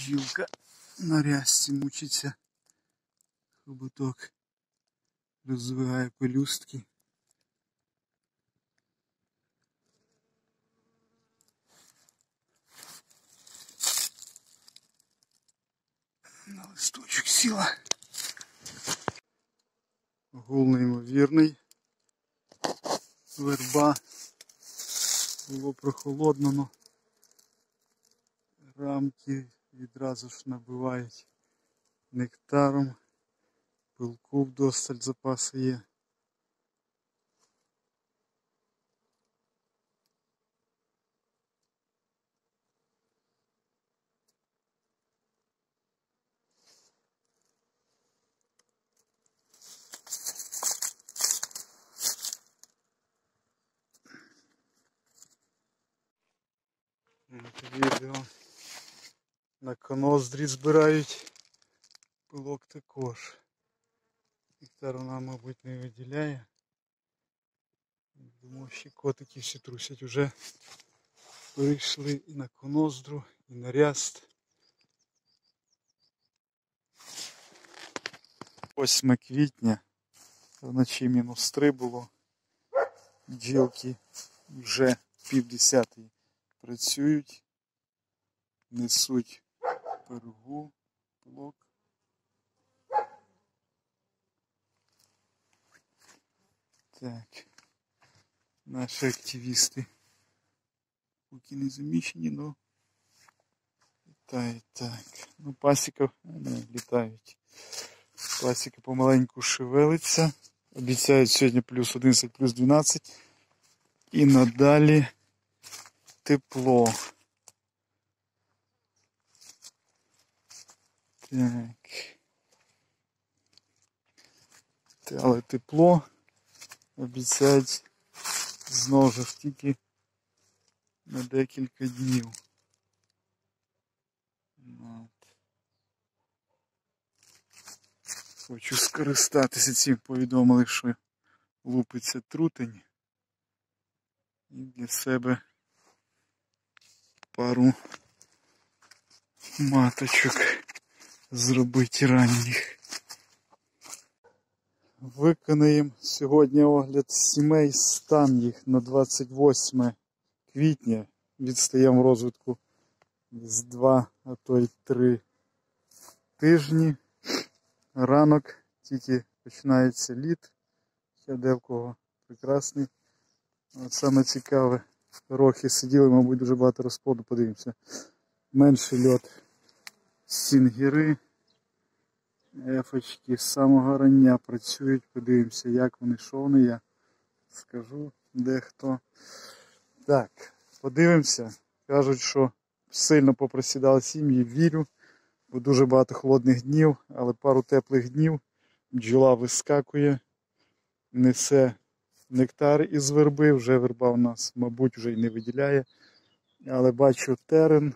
Бджілка на рязці мучиться. Хоботок розвиває пелюстки. На листочок сіла. Гул неймовірний. Верба. Було прохолодно, но рамки відразу ж набивають нектаром. Пилку вдосталь запаси є. Відео на коноздрі збирають, пилок також. Нектар вона, мабуть, не виділяє. Думаю, ще котики всі трусять. Уже перейшли і на коноздру, і на ряст. 8 квітня, вночі -3 було. Бджілки вже 9:30 працюють, несуть пергу, пилок. Так, наші активісти поки не заміщені, но літають так. Ну, пасіка не літають. Пасіка помаленьку шевелиться. Обіцяють сьогодні +11, +12. І надалі тепло. Так. Але тепло обіцяють знову ж тільки на декілька днів. От. Хочу скористатися цим, повідомили, що лупиться трутень. І для себе пару маточок зробити ранніх. Виконаємо сьогодні огляд сімей, стан їх на 28 квітня. Відстаємо в розвитку з 2, а то й 3 тижні. Ранок, тільки починається лід. Ще де в кого прекрасний. От саме цікаве, рохи сиділи, мабуть, дуже багато розплоду, подивимося. Менший льот, сінгіри, ефочки з самого рання працюють, подивимося, як вони, що вони, я скажу дехто. Так, подивимося. Кажуть, що сильно попросідали сім'ї, вірю, бо дуже багато холодних днів, але пару теплих днів, бджола вискакує, несе нектар із верби, вже верба у нас, мабуть, вже й не виділяє, але бачу терен,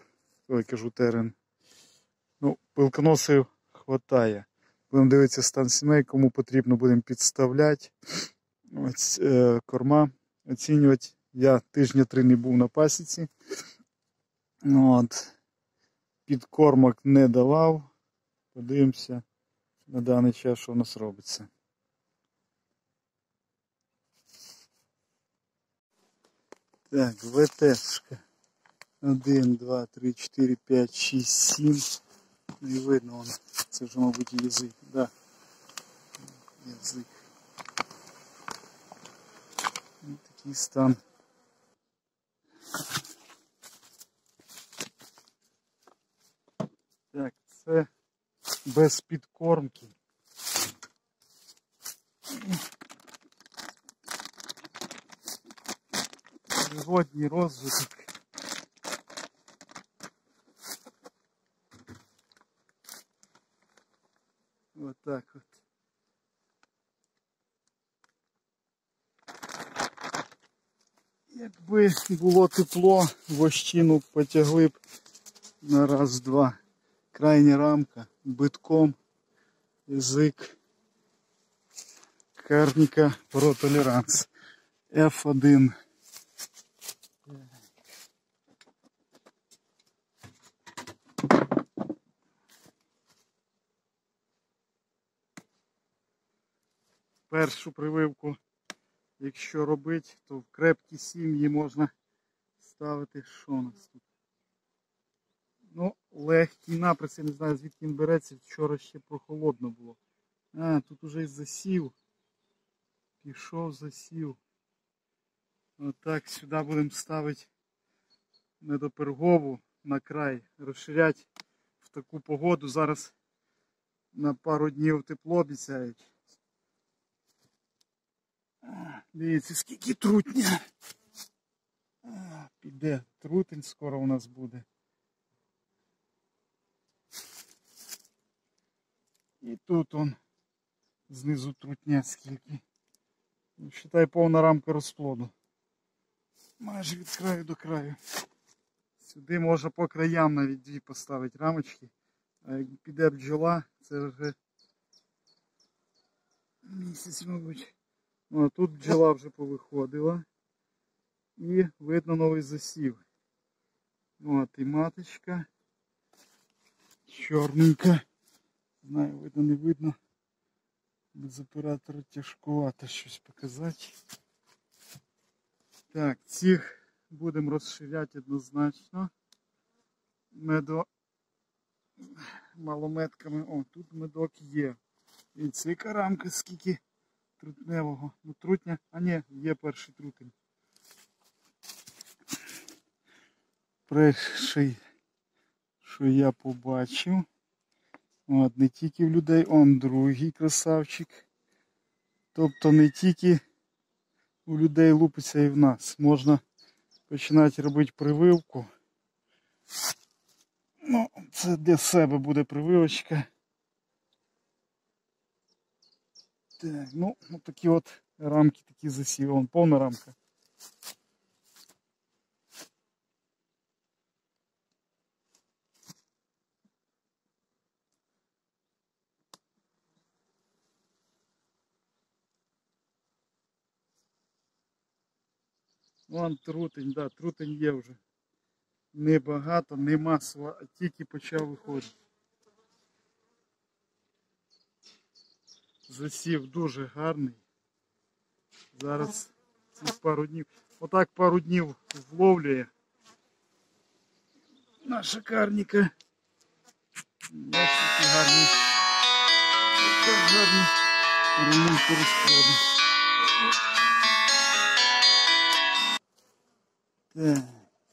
ну, пилконосів хватає. Будемо дивитися стан сімей, кому потрібно будемо підставляти, ось, корма оцінювати. Я 3 тижні не був на пасіці, от, підкормок не давав, подивимося на даний час, що у нас робиться. Так, ВТшка. 1, 2, 3, 4, 5, 6, 7. Не видно воно. Це вже, мабуть, язик. Да. Язик. Ось такий стан. Так, це без підкормки. Природній розвиток. Ось так от. Якби було тепло, вощину потягли б на раз-два. Крайня рамка, битком, язик, карніка, протолеранс. F1. першу прививку, якщо робити, то в крепкі сім'ї можна ставити, що у нас тут? Ну, легкий наприс, я не знаю, звідки він береться, вчора ще прохолодно було. А, тут уже і засів. Пішов засів. Отак сюди будемо ставити медопергову на край, розширяти в таку погоду. Зараз на пару днів тепло обіцяють. Дивіться, скільки трутня. Піде трутень, скоро у нас буде. І тут он знизу трутня скільки. Считай, повна рамка розплоду. Майже від краю до краю. Сюди можна по краям навіть дві поставити рамочки. А як піде бджола, це вже місяць, мабуть. А тут бджола вже повиходила. І видно новий засів. От і маточка. Чорненька. Знаю, видно, не видно. Без оператора тяжкувато щось показати. Так, цих будемо розширяти однозначно. Малометками. О, тут медок є. І цика рамка скільки трутневого. Ну, трутня, а ні, є перший трутень. Перший, що я побачив. От, не тільки в людей, он другий красавчик. Тобто не тільки у людей лупиться і в нас. Можна починати робити прививку. Ну, це для себе буде прививочка. Так, ну, такі от рамки, такі засіви. Вон повна рамка. Вон трутень, да, трутень є вже. Небагато, не масово, а тільки почав виходити. Засів дуже гарний. Зараз ці пару днів. Отак пару днів вловлює наша карніка. Ось такі гарні. Така гарна ремонту розкладу. Так.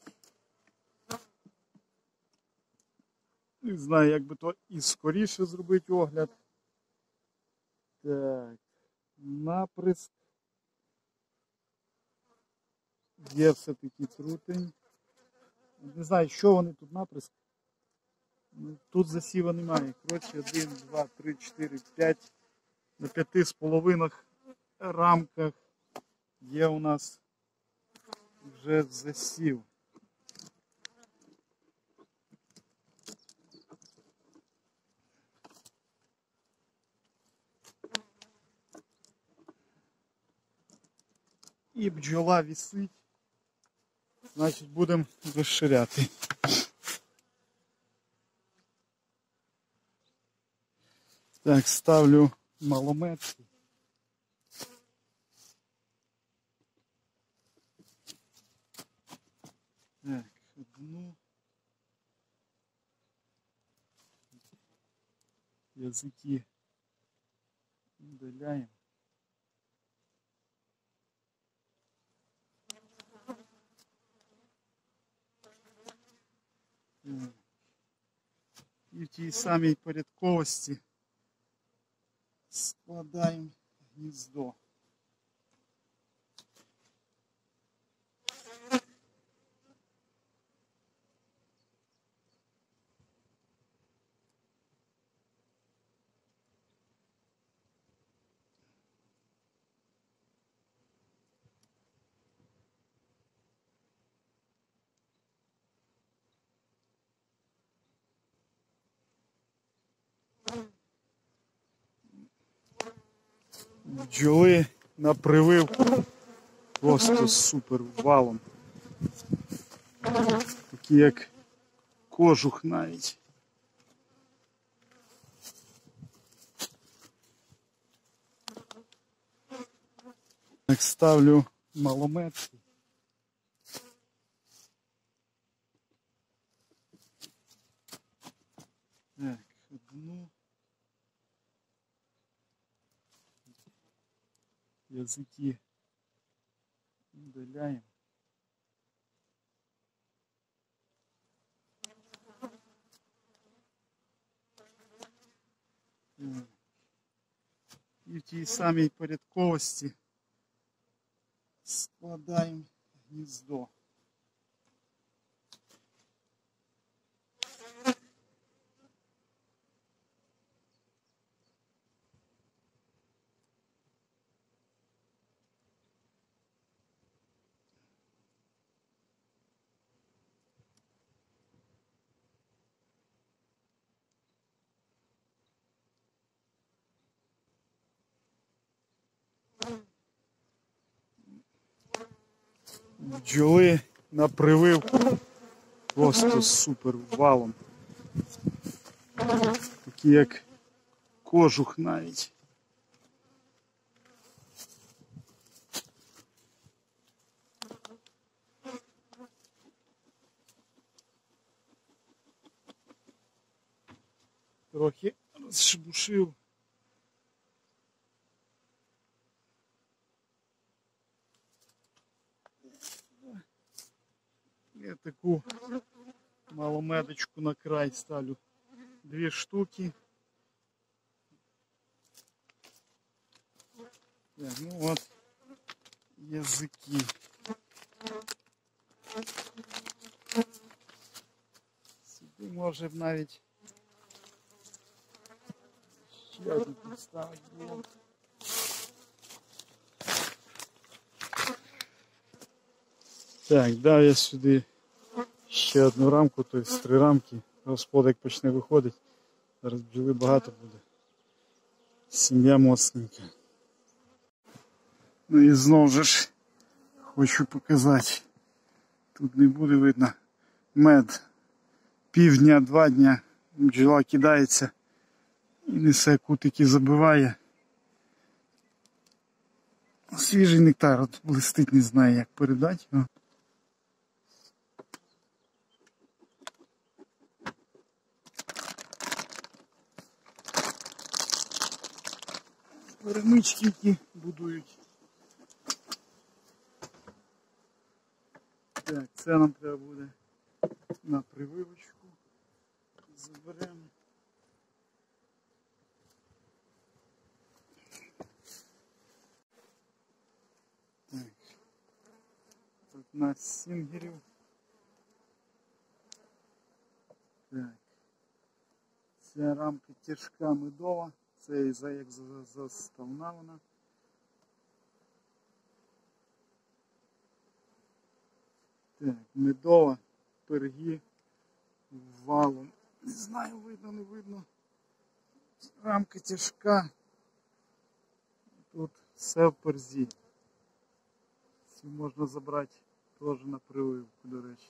Не знаю, як би то і скоріше зробити огляд. Так, наприск. Є все-таки трутень. Не знаю, що вони тут наприск. Тут засіва немає. Коротше, 1, 2, 3, 4, 5. На 5,5 рамках є у нас вже засів. І бджола висить. Значить, будемо розширяти. Так, ставлю малометки. Так, одну. Язики удаляємо. І в тій самій порядковості складаємо гніздо. Бджоли на прививку просто супер валом. Такі як кожух навіть. Так, ставлю малометки. Так, одну. Язики удаляємо. І в тій самій порядковості складаємо гніздо. Бджоли на прививку просто супер валом. Такі як кожух навіть. Трохи розшебушив. Я таку малометочку на край ставлю. 2 штуки. Так, ну от язики. Сюди може б навіть ще один поставити було. Так, дав я сюди ще одну рамку, тобто 3 рамки. Розплод почне виходити. Зараз бджоли багато буде. Сім'я моцненька. Ну і знову ж хочу показати. Тут не буде видно мед. Півдня, 2 дня бджола кидається і несе кутики, забиває. Свіжий нектар, от блистить, не знаю як передати його. Перемички, які будують. Так, це нам треба буде на прививочку. Заберемо. Так. Тут у нас сінгерів. Так. Ця рамка тяжка медова. Це як заставна вона. Так, медова, пироги валом. Не знаю, видно, не видно. Рамка тяжка. Тут все в перзі. Цю можна забрати теж на прививку, до речі.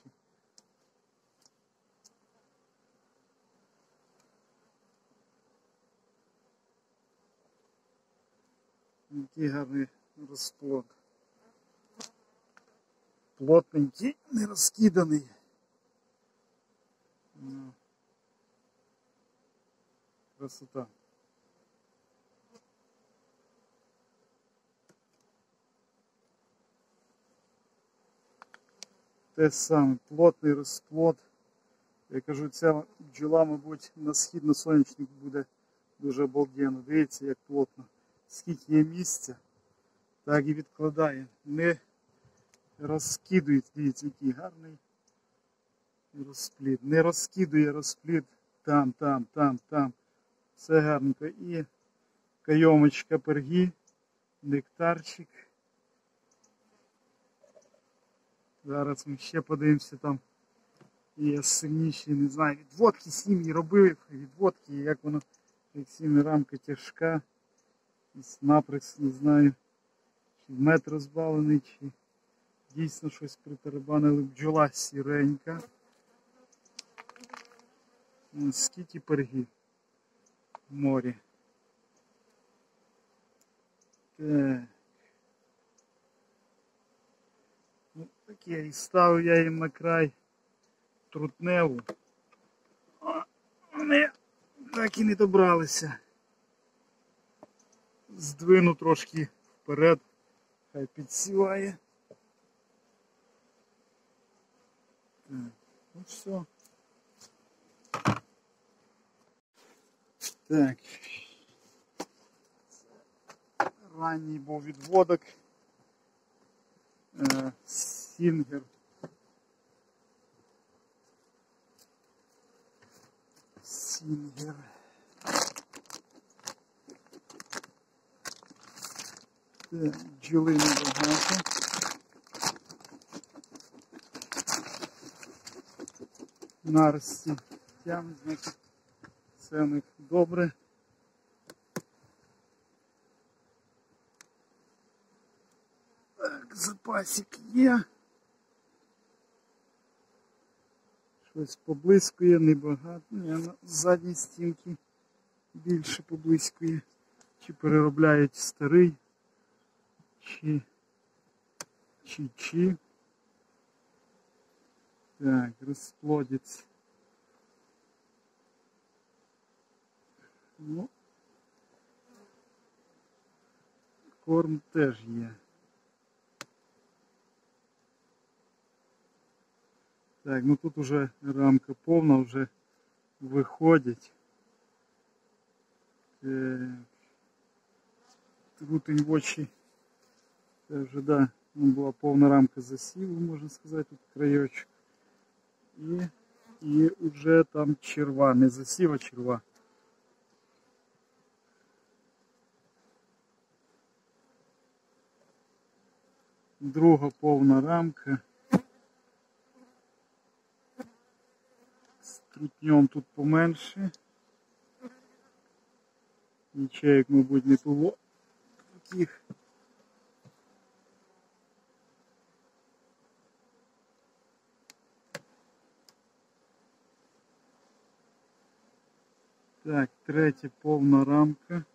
Який гарний розплод. Плотненький, не розкиданий. Красота. Те саме, плотний розплод. Я кажу, ця бджола, мабуть, на східно-сонячник буде дуже обалденно. Дивіться, як плотно. Скільки є місця, так і відкладає. Не розкидує, дивіться, який гарний розплід. Не розкидує розплід там. Все гарненько. І кайомочка перги, нектарчик. Зараз ми ще подивимося, там є сильніші, не знаю, відводки сім'ї робили, відводки, як воно, як сім'я рамка тяжка, наприкс, не знаю, чи мед розбавлений, чи дійсно щось притарабанили. Бджола сіренька. Скільки перги в морі. Так. таке. І ставив я їм на край трутневу. Вони так і не добралися. Здвину трошки вперед, хай підсіває. Так, ну все. Так. Ранній був відводок. Сінгер. Сінгер. Так, бджоли небагато. Нарості тягнуть, значить все в них добре. Так, запасик є. Щось поблискує, небагато. Ні, на задній стінки більше поблискує. Чи переробляють старий, чи. Так, розплодиться. Ну, корм теж є. Так, ну тут уже рамка повна, вже виходять. Так. Трутень в очі. Це вже, да, була повна рамка засіву, можна сказати, тут краєчок. І вже там черва, не засів, а черва. Друга повна рамка. З трутнем тут поменше. Ячеїк, мабуть, не було таких. Так, третя повна рамка.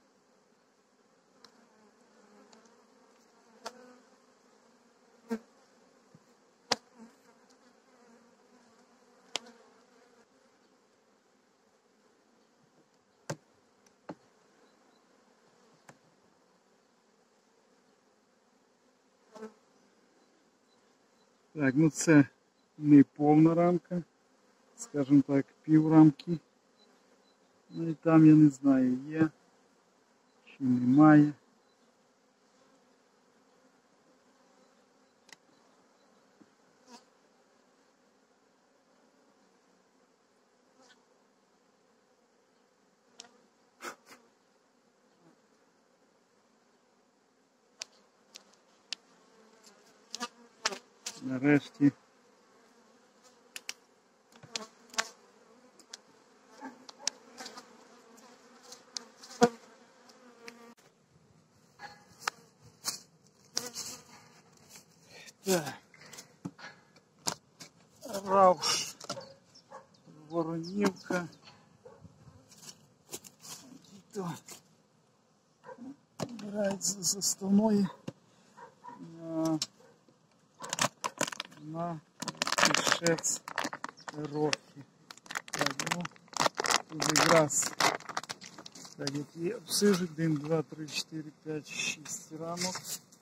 Так, ну це не повна рамка, скажімо так, пів рамки. Ну і там я не знаю, є чи немає. Нарешті. Так. Рауш. Воронівка. То збирається з заставної на пішець рохи. Так, ну, тут якраз так, які обсижуть 1, 2, 3, 4, 5, 6 рамок.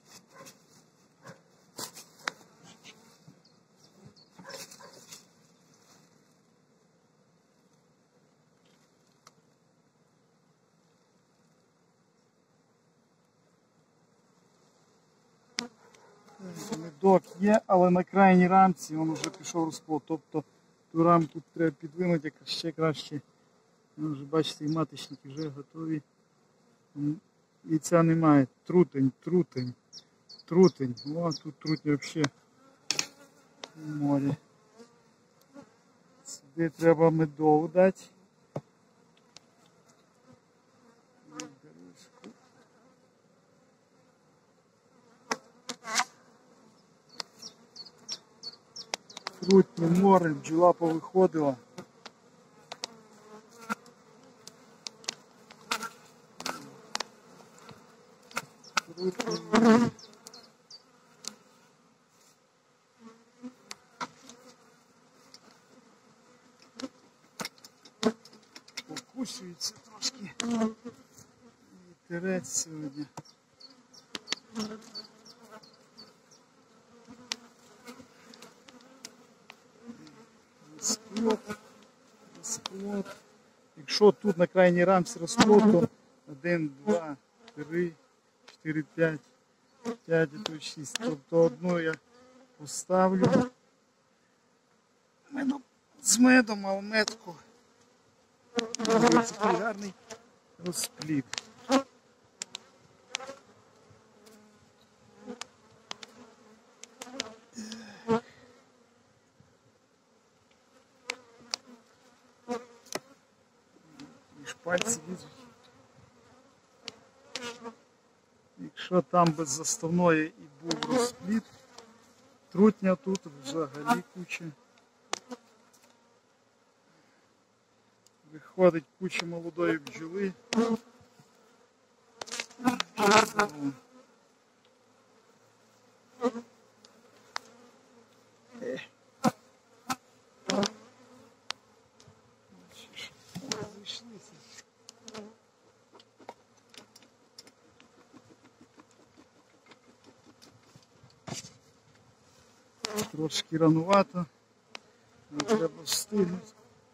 Медок є, але на крайній рамці він вже пішов розплод. Тобто ту рамку треба підвинути, як ще краще. Ви вже бачите, і маточники вже готові. І ця немає. Трутень. О, тут трутень взагалі в морі. Сюди треба медову дати. Трутнє море, бджола повиходила. Трутнє море. закусюється трошки. Вітерець сьогодні. Розплод. Якщо тут на крайній рамці розплод, то 1, 2, 3, 4, 5, 5 і то 6. Тобто одну я поставлю з медом, а в медку такий гарний розплід. Пальці лізуть. Якщо там без заставної і був розплід, трутня тут взагалі куча. Виходить куча молодої бджоли. Трошки ранувато, але треба встигнути.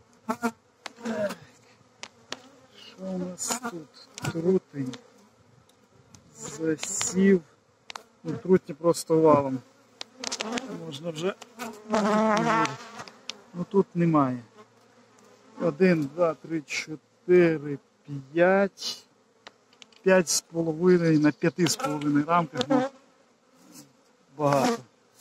Що у нас тут? Трутень. Засів. Ну, трутні просто валом. Можна вже. Ну тут немає. 1, 2, 3, 4, 5. 5,5 на 5,5 рамках. Ну, багато.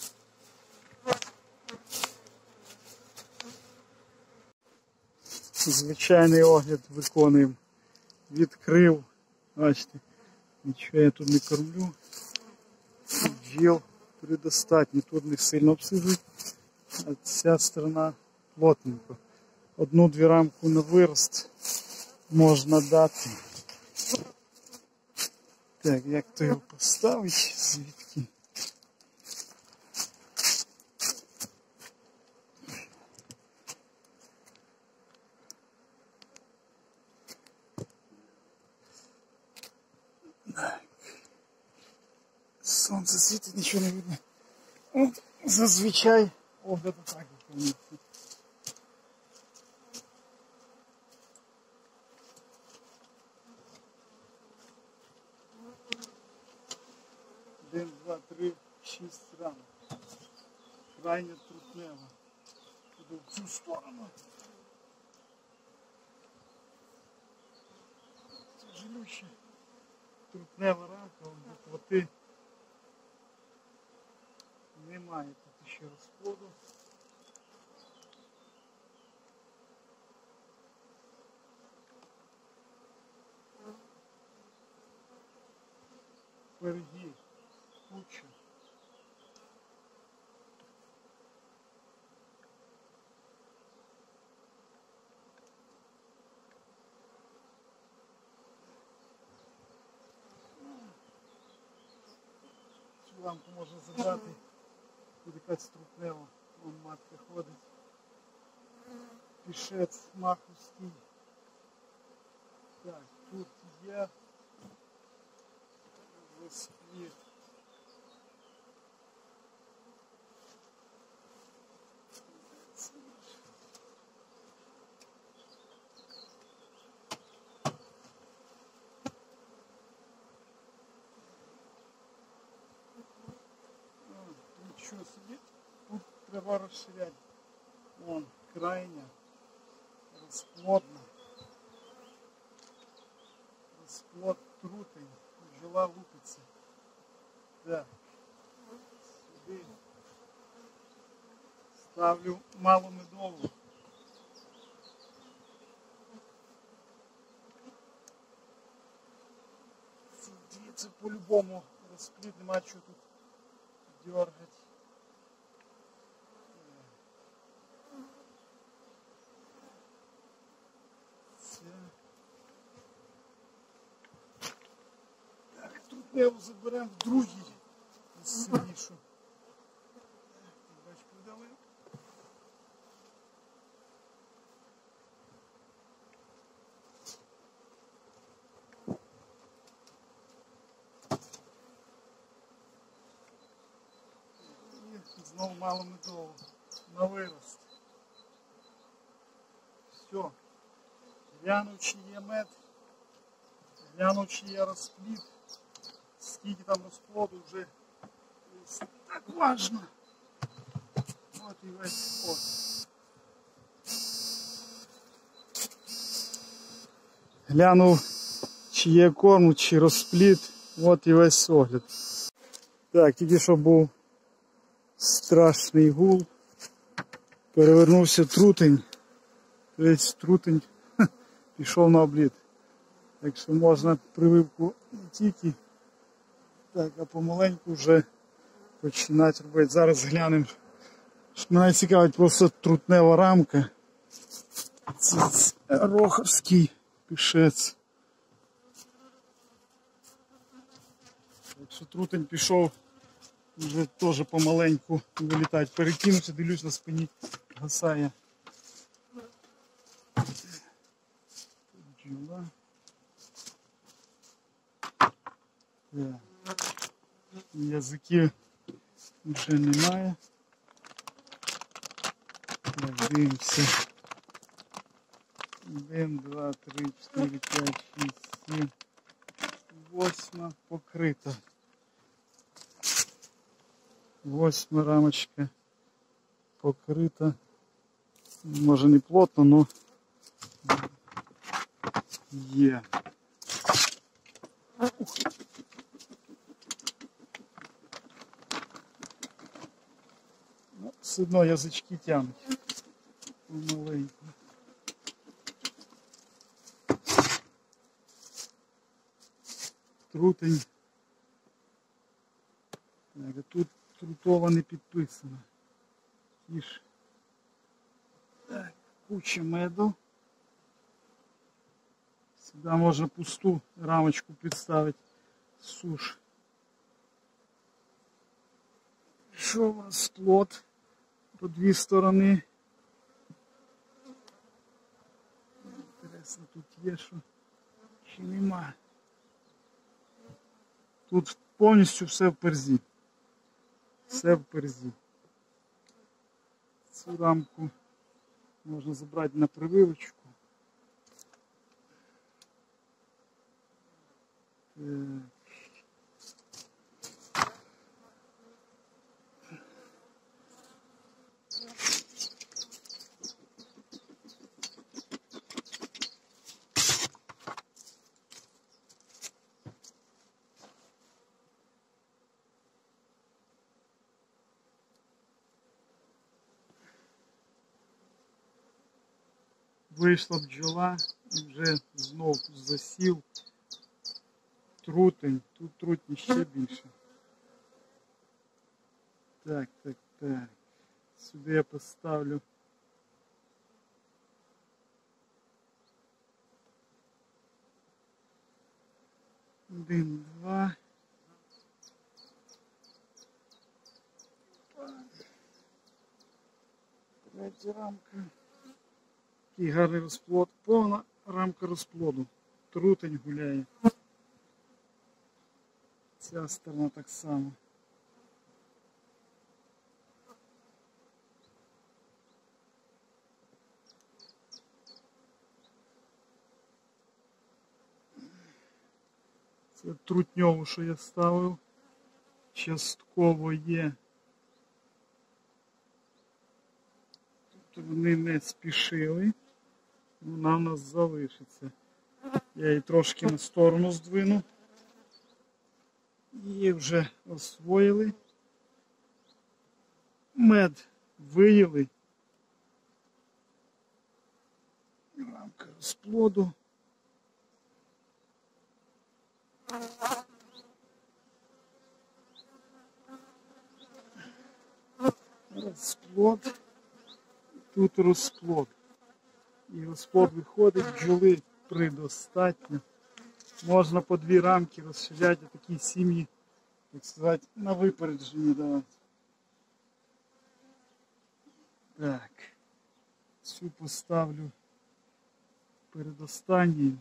Звичайний огляд виконуємо. Відкрив. Бачите, нічого я тут не кормлю. Бджіл предостатньо. Тут не сильно обсижують. А ця сторона плотненько. 1-2 рамку на вирост можна дати. Так, як то його поставити? Звідки? Сонце світить, нічого не видно. От, зазвичай огляд так виконується. Один, два, три, 6 рамок. Крайня трутнева. Піду в цю сторону. Тяжелюща. Трутнева рамка, буквоти. Немає тут ще розплоду. Впереді куча. Цю лампу можна забрати. Тут якась трутнева, вон матка ходить. Пішець маховський. Так, тут є розплід. Нічого собі, тут треба розширяти. Вон, крайня, розплодна. Розплод трутень, бджола лупиться. Так, сюди ставлю маломедову. Це по-любому розплід, нема чого тут дергать. Так, трутневу заберемо в другій сильнішу. Бачку вдали. знову мало медового на вирост. Все. Глянув, чи є мед, глянув, чи є розплід, скільки там розплоду вже так важно. От і весь ход. Глянув, чи є корм, чи розплід. От і весь огляд. Так, тільки що був страшний гул. Перевернувся трутень. Весь трутень пішов на обліт. Так що можна прививку не тільки, так, а помаленьку вже починати робити. Зараз глянемо. Мене цікавить просто трутнева рамка. Це роховський пішець. Якщо трутень пішов, вже теж помаленьку вилітати. Перекинувся, дивлюсь, на спині гасає. Бджола. Язиків вже немає. Так, дивимося. 1, 2, 3, 4, 5, 6, 7, 8 покрита. 8 рамочка покрита. Може не плотно, но є. Ну, все одно язички тянуть. Помаленьку. Трутень. Так, а тут трутова не підписана. Тіж. Так, куча меду. Сюди можна пусту рамочку підставити. Суш. Пішов розплод по дві сторони. Інтересно, тут є що чи нема. Тут повністю все в перзі. Все в перзі. Цю рамку можна забрати на прививочку. Вийшла бджола і вже знов засів трутень. Тут трутні ще більше. Так. Сюди я поставлю. Один, два. Третя рамка. Такий гарний розплод. Повна рамка розплоду. Трутень гуляє. Ця сторона так само. Це трутньову, що я ставив. Частково є. Тобто вони не спішили. Вона у нас залишиться. Я її трошки на сторону здвину. Її вже освоїли. Мед виїли. Рамка розплоду. Розплод. Тут розплод. І розплод виходить, бджоли предостатньо. Можна по дві рамки розширяти такі сім'ї, так сказати, на випередження давати. Так. Цю поставлю передостанньою.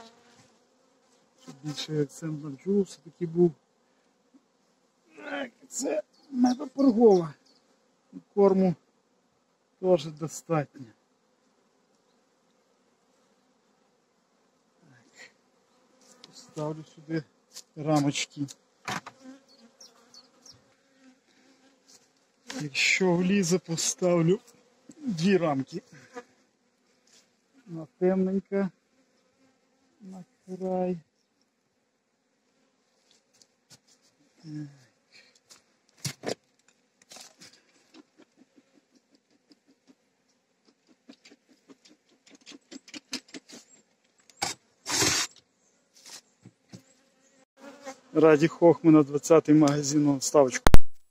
Щоб більший акцент на бджолу все-таки був. Так, Це медопергова. Корму теж достатньо. Так. Поставлю сюди рамочки. Якщо влізе, поставлю 2 рамки. На темненько, на край. Раді Хохмана, 20-й магазин, ставочку.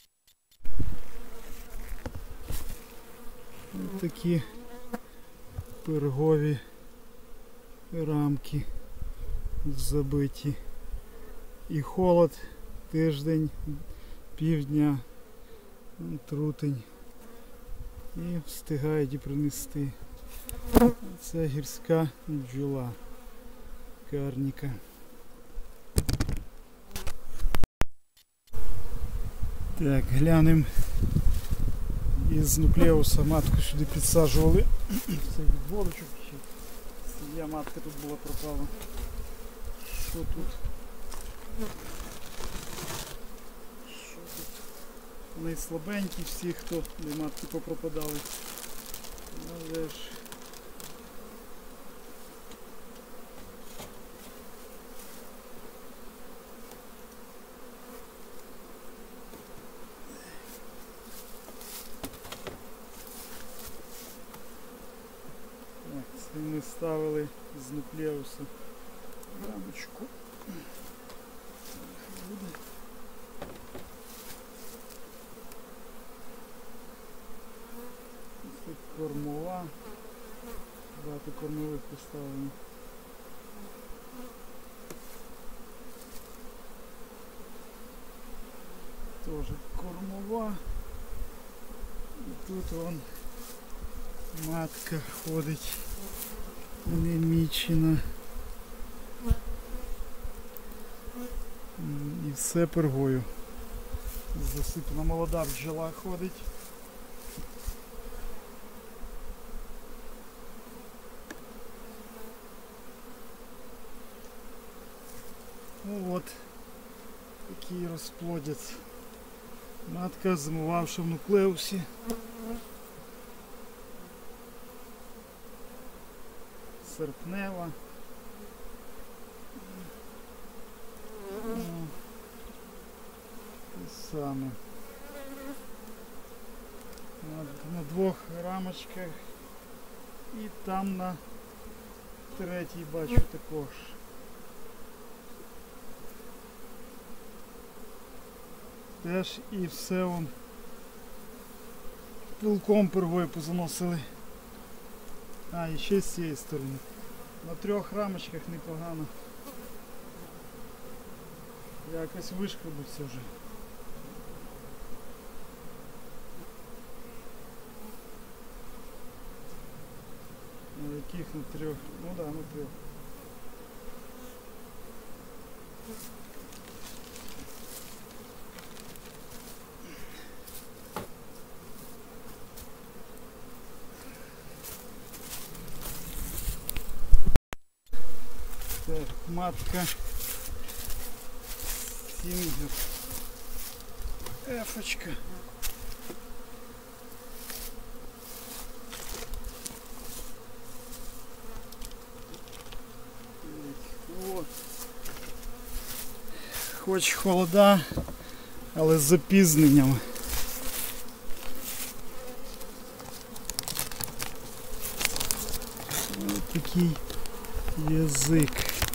Ось такі пергові рамки забиті. І холод тиждень, півдня, трутень. І встигають і принести. Це гірська бджола карніка. Так, глянемо. Із нуклеуса матку сюди підсаджували. Це відводочок. Сім'я матка тут була, пропала. Що тут? Що тут? Вони слабенькі всі, хто де матки попропадали. Але ж це ми ставили з нуклеуса рамочку. Це кормова. Багато кормових поставлено. Тоже кормова. І тут вон матка ходить немічена. І все пергою. Засипана молода бджола ходить. Ну от, такий розплодець. Матка, зимувавши в нуклеусі. Серпнева. Те саме. На 2 рамочках і там на 3-й бачу також. Теж і все вон пилком пергою позаносили. А, і ще з цієї сторони. На 3 рамочках непогано. Якось вишкребуться вже. На яких на 3? Ну да, на 3. Так, матка Сінгер. Ефочка. Вот. Хоч холода, але з запізненням. Ось такий язик.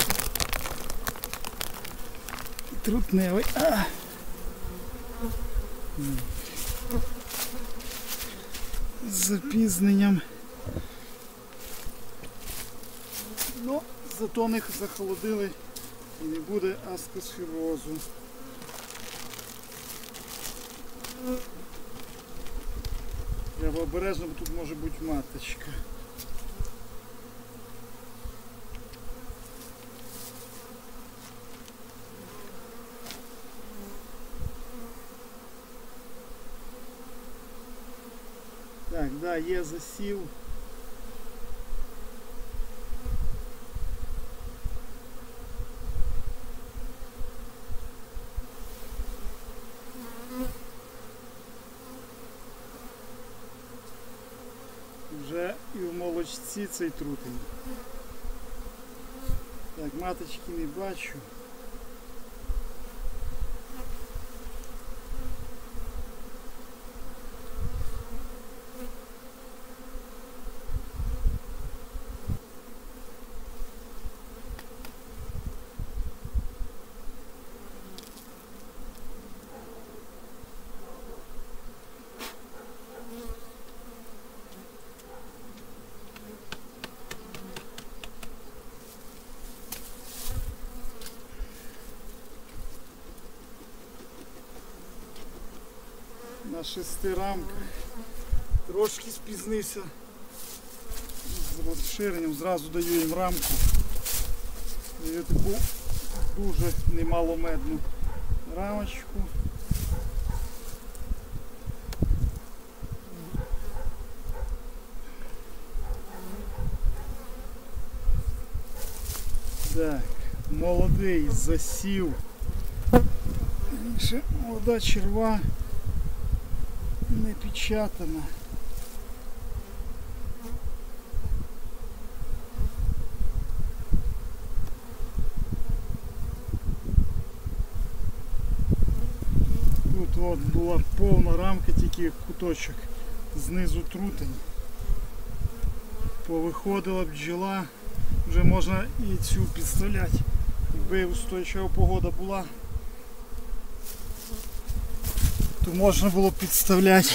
Трутневий. З запізненням. Ну, зато них захолодили і не буде аскосферозу. Треба обережно, бо тут може бути маточка. Так, да, є засів. Вже і в молочці цей трутень. Так, маточки не бачу. На 6 рамках. Трошки спізнився з розширенням, зразу даю їм рамку. Даю таку дуже немаломедну рамочку. Так, молодий засів. Ще молода черва. Не печатана. Тут от була повна рамка, тільки куточок, знизу трутень. Повиходила бджола, вже можна і цю підставляти. Якби устойчива погода була, то можна було підставляти.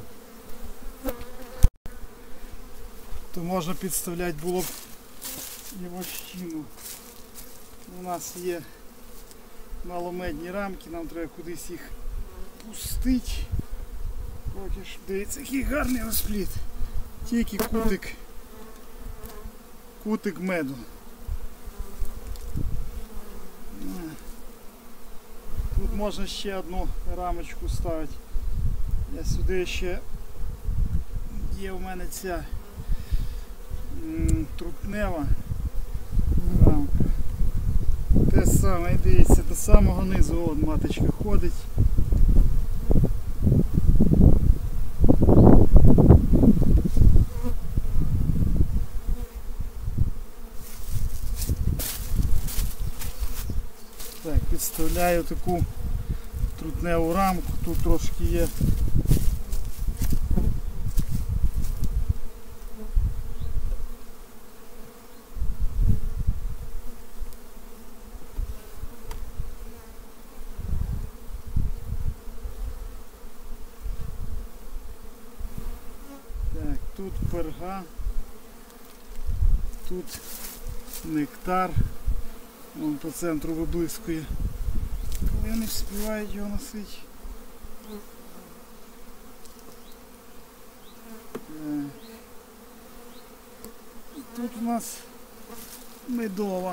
Було б і вощину. У нас є маломедні рамки, нам треба кудись їх пустити. Поки ж, дивіться, який гарний розплід. Тільки кутик меду. Тут можна ще одну рамочку ставити. Я сюди ще є у мене ця трутнева рамка. Те саме, дивіться, до самого низу от маточка ходить. Так, підставляю таку трутневу рамку, тут трошки є. Так, тут перга, тут нектар, вон по центру виблискує. Коли вони вспівають його носити. Тут у нас медова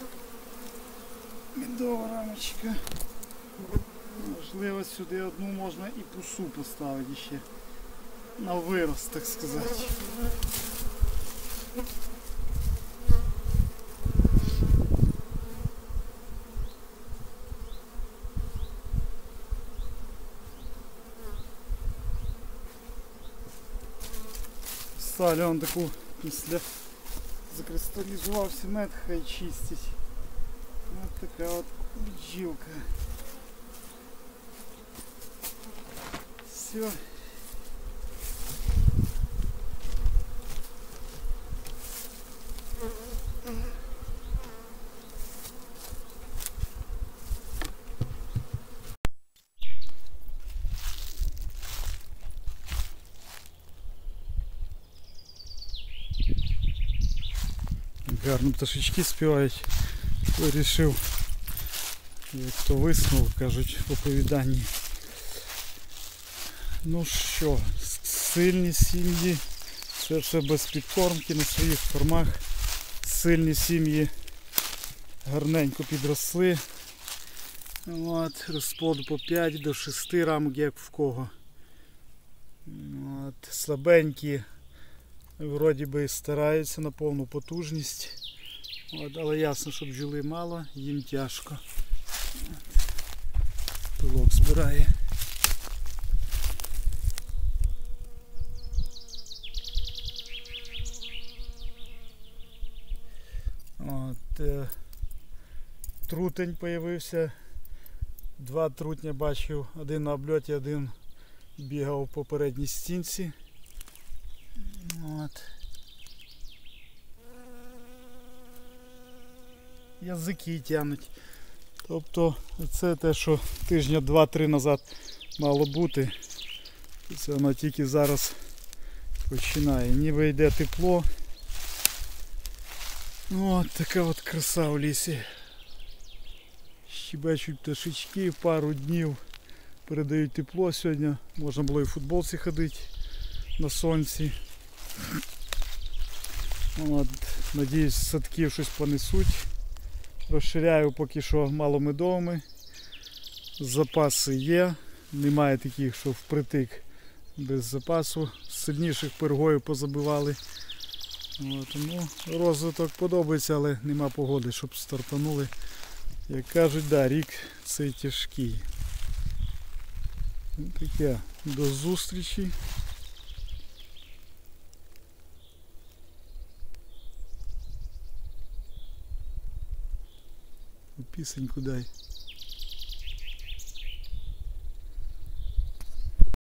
рамочка. Можливо, сюди одну можна і пусу поставити ще. На вирос, так сказати. Ставлю он таку, після закристалізувався мед, хай чистить. Ось така от бджілка. Все. Гарно пташечки співають. Вирішив, як то висновок, кажуть в оповіданні. Ну що, сильні сім'ї, це все без підкормки на своїх кормах. Сильні сім'ї гарненько підросли. От, розплоду по 5 до 6 рамок, як в кого. От, слабенькі, вроді би стараються на повну потужність. От, але ясно, що бджоли мало, їм тяжко. Пилок збирає. От, трутень з'явився. 2 трутня бачив, один на обльоті, один бігав по передній стінці. От. Язики тянуть. Тобто це те, що тижня 2-3 назад мало бути. Це воно тільки зараз починає. Ніби йде тепло. От така от краса в лісі. Щебечуть пташечки, пару днів передають тепло сьогодні. Можна було і в футболці ходити на сонці. От, надіюсь, з садків щось понесуть. Розширяю поки що маломедовими. Запаси є. Немає таких, що впритик без запасу. Сильніших пергою позабивали. От, ну, розвиток подобається, але нема погоди, щоб стартанули. Як кажуть, да, рік цей тяжкий. Ну, таке, до зустрічі. Пісеньку дай.